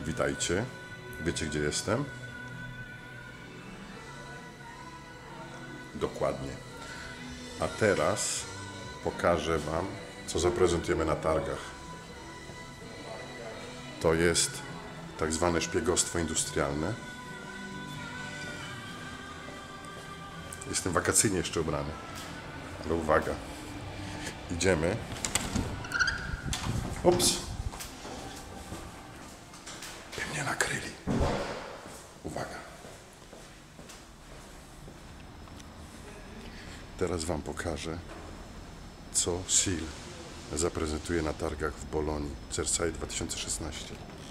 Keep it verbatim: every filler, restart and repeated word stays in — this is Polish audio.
Witajcie. Wiecie, gdzie jestem? Dokładnie. A teraz pokażę Wam, co zaprezentujemy na targach. To jest tak zwane szpiegostwo industrialne. Jestem wakacyjnie jeszcze ubrany, ale uwaga, idziemy. Ups! By mnie nakryli. Uwaga. Teraz Wam pokażę, co S E A L zaprezentuje na targach w Bolonii, Cersaie dwa tysiące szesnaście.